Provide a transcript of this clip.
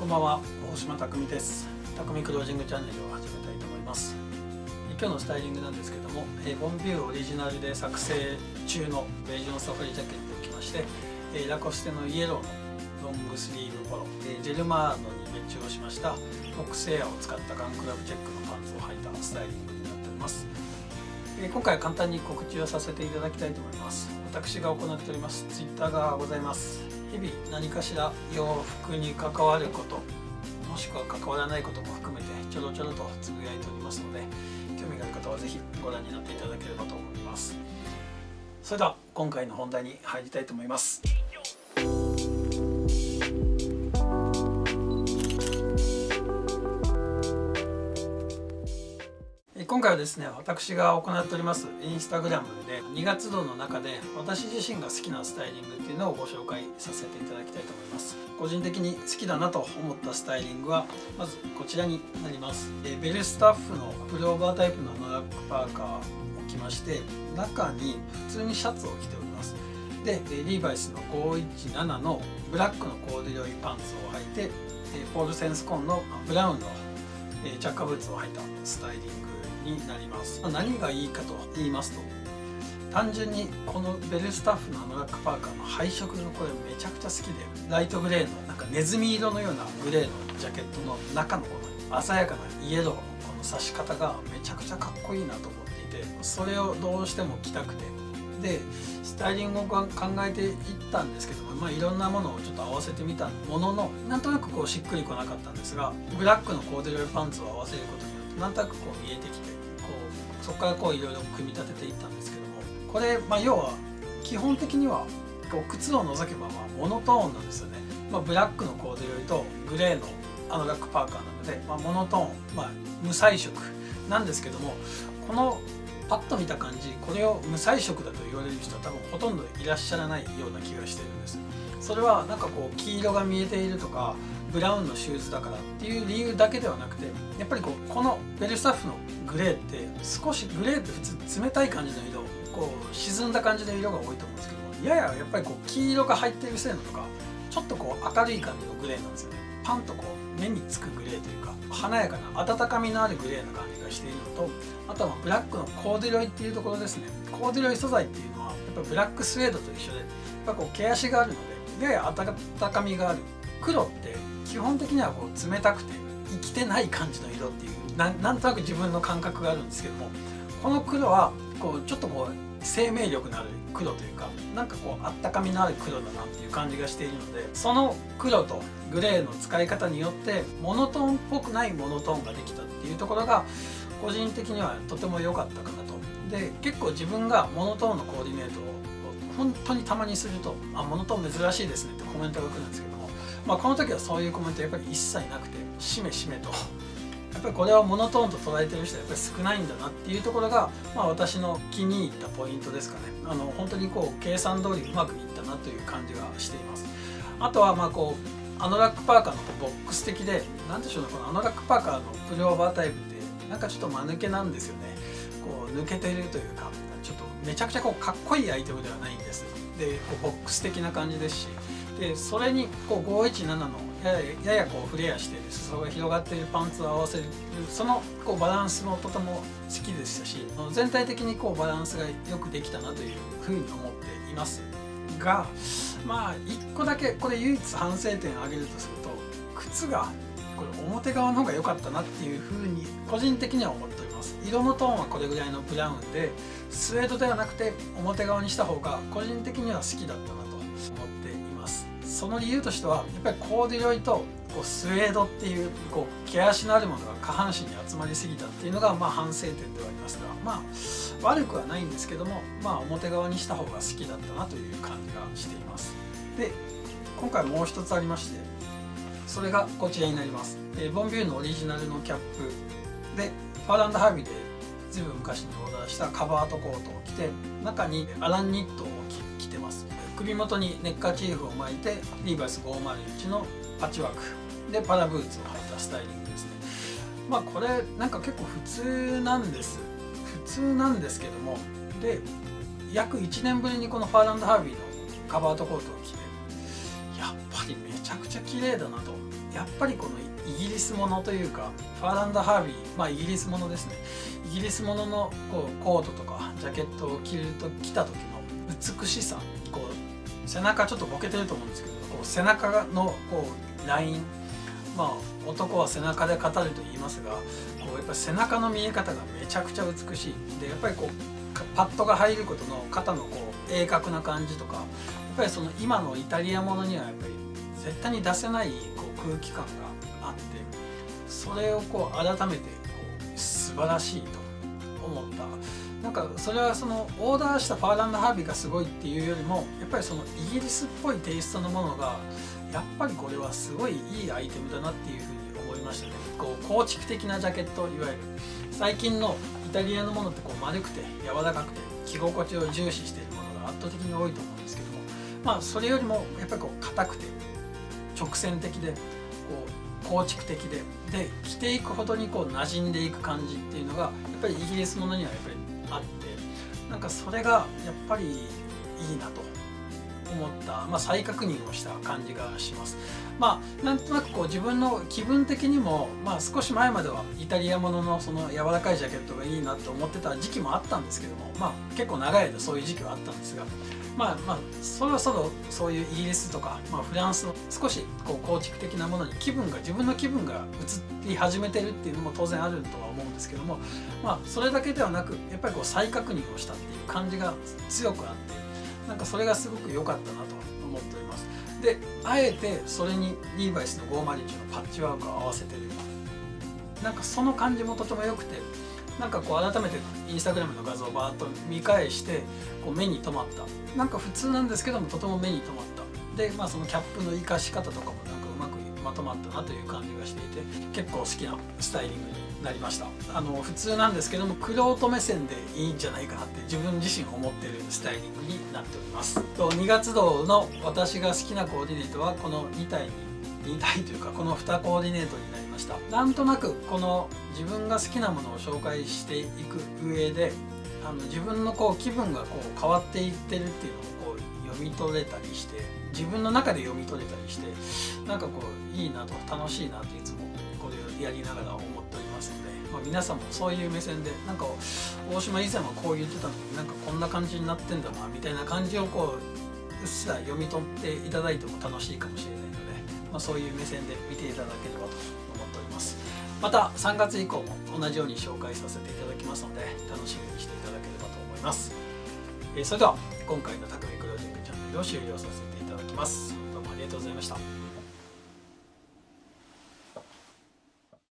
んばんは、大島匠です。匠クロージングチャンネルを始めたいと思います。今日のスタイリングなんですけども、ボンビューオリジナルで作成中のベージュのサファリジャケットを着まして、ラコステのイエローのロングスリーブポロ、ジェルマーノに別注をしましたフォックスエアを使ったガンクラブチェックのパンツを履いたスタイリングになっております。今回は簡単に告知をさせていただきたいと思います。私が行っております Twitter がございます。日々何かしら洋服に関わること、もしくは関わらないことも含めてちょろちょろとつぶやいておりますので、興味がある方はぜひご覧になっていただければと思います。それでは今回の本題に入りたいと思います。今回はですね、私が行っておりますインスタグラムで2月度の中で私自身が好きなスタイリングっていうのをご紹介させていただきたいと思います。個人的に好きだなと思ったスタイリングはまずこちらになります。ベルスタッフのプルオーバータイプのノラックパーカーを着まして、中に普通にシャツを着ております。でリーバイスの517のブラックのコーデュロイパンツを履いて、ポールセンスコーンのブラウンのチャッカブーツを履いたスタイリングになります。何がいいかと言いますと、単純にこのベルスタッフのノラックパーカーの配色がこれめちゃくちゃ好きで、ライトグレーのなんかネズミ色のようなグレーのジャケットの中のこの鮮やかなイエローのこの差し方がめちゃくちゃかっこいいなと思っていて、それをどうしても着たくて、でスタイリングを考えていったんですけども、いろんなものをちょっと合わせてみたものの、なんとなくこうしっくりこなかったんですが、ブラックのコーデュロイパンツを合わせることによってなんとなくこう見えてきて、そこからこういろいろ組み立てていったんですけども、これ、要は基本的にはこう靴を除けばモノトーンなんですよね。ブラックのコーデュロイとグレーのノラックパーカーなので、モノトーン、無彩色なんですけども、このパッと見た感じ、これを無彩色だと言われる人は多分ほとんどいらっしゃらないような気がしているんです。それはなんかこう黄色が見えているとかブラウンのシューズだからっていう理由だけではなくて、やっぱりこのベルスタッフのグレーって少しグレーって普通冷たい感じの色、こう沈んだ感じの色が多いと思うんですけども、ややっぱりこう黄色が入っているせいなのか、ちょっとこう明るい感じのグレーなんですよね。パンとこう目につくグレーというか、華やかな温かみのあるグレーな感じがしているのと、あとはブラックのコーデュロイっていうところですね。コーデュロイ素材っていうのはやっぱブラックスウェードと一緒で、やっぱこう毛足があるのでやや温かみがある。黒って基本的にはこう冷たくて生きてない感じの色っていう、なんとなく自分の感覚があるんですけども、この黒はこうちょっとこう生命力のある黒というか、なんかこうあったかみのある黒だなっていう感じがしているので、その黒とグレーの使い方によってモノトーンっぽくないモノトーンができたっていうところが個人的にはとても良かったかなと。で結構自分がモノトーンのコーディネートを本当にたまにすると「モノトーン珍しいですね」ってコメントが来るんですけども、この時はそういうコメントやっぱり一切なくて、しめしめとやっぱりこれはモノトーンと捉えてる人はやっぱり少ないんだなっていうところが、私の気に入ったポイントですかね。本当にこう計算通りうまくいったなという感じがしています。あとはこうノラックパーカーのボックス的で、なんでしょうね、このノラックパーカーのプルオーバータイプってなんかちょっと間抜けなんですよね。こう抜けてるというか、ちょっとめちゃくちゃこうかっこいいアイテムではないんです。でこうボックス的な感じですし、でそれにこう517のややこうフレアして裾が広がっているパンツを合わせる、そのこうバランスもとても好きでしたし、全体的にこうバランスがよくできたなというふうに思っていますが、1個だけこれ唯一反省点を挙げるとすると、靴がこれ表側の方が良かったなっていうふうに個人的には思っております。色のトーンはこれぐらいのブラウンで、スウェードではなくて表側にした方が個人的には好きだったなと思っています。その理由としてはやっぱりコーデュロイとこうスウェードっていうこう毛足のあるものが下半身に集まりすぎたっていうのが反省点ではありますが、悪くはないんですけども、表側にした方が好きだったなという感じがしています。で今回もう一つありまして、それがこちらになります。ボンビューのオリジナルのキャップで、ファーランドハービーでずいぶん昔にオーダーしたカバートコートを着て、中にアランニットを着てます。首元にネッカーチーフを巻いて、リーバイス501のパッチワークでパラブーツを履いたスタイリングですね。これなんか結構普通なんですけども、で約1年ぶりにこのファーランドハービーのカバートコートを着て、やっぱりめちゃくちゃ綺麗だなと。 やっぱりこのイギリスものというか、ファーランド・ハービー、イギリスものですね。イギリスもののこうコートとかジャケットを着た時の美しさ、こう背中ちょっとボケてると思うんですけど、こう背中のこうライン、男は背中で語ると言いますが、こうやっぱり背中の見え方がめちゃくちゃ美しい。でやっぱりこうパッドが入ることの肩のこう鋭角な感じとか、やっぱりその今のイタリアものにはやっぱり絶対に出せないこう空気感があって、それをこう改めてこう素晴らしいと思った。なんかそれはそのオーダーしたファーランド・ハービーがすごいっていうよりも、やっぱりそのイギリスっぽいテイストのものがやっぱりこれはすごいいいアイテムだなっていうふうに思いましたね。こう構築的なジャケット、いわゆる最近のイタリアのものってこう丸くて柔らかくて着心地を重視しているものが圧倒的に多いと思うんですけども、それよりもやっぱりこう硬くて直線的でこう構築的で着ていくほどにこう馴染んでいく感じっていうのがやっぱりイギリスものにはやっぱりあって、なんかそれがやっぱりいいなと思った、再確認をした感じがします。なんとなくこう自分の気分的にも、少し前まではイタリアもののその柔らかいジャケットがいいなと思ってた時期もあったんですけども、結構長い間そういう時期はあったんですが、そろそろそういうイギリスとか、フランスの少しこう構築的なものに自分の気分が移り始めてるっていうのも当然あるとは思うんですけども、それだけではなくやっぱりこう再確認をしたっていう感じが強くあって、なんかそれがすごく良かったなと思っております。であえてそれにリーバイスの501のパッチワークを合わせてる、なんかその感じもとても良くて、なんかこう改めてインスタグラムの画像をバーッと見返してこう目に留まった、なんか普通なんですけどもとても目に留まった。でそのキャップの生かし方とかもなんかうまくまとまったなという感じがしていて、結構好きなスタイリングになりました。普通なんですけども玄人目線でいいんじゃないかなって自分自身思ってるスタイリングになっております。2月号の私が好きなコーディネートはこの2体というかこの2コーディネートになりました。なんとなくこの自分が好きなものを紹介していく上で自分のこう気分がこう変わっていってるっていうのをこう読み取れたりして、自分の中で読み取れたりして、なんかこういいなと楽しいなっていつもこれをやりながら思っておりますので、皆さんもそういう目線でなんか大島以前はこう言ってたのになんかこんな感じになってんだなみたいな感じをこううっすら読み取っていただいても楽しいかもしれないので、そういう目線で見ていただければと思っております。また3月以降も同じように紹介させていただきますので楽しみにしていただければと思います。それでは今回の匠クロージングチャンネルを終了させていただきます。どうもありがとうございました。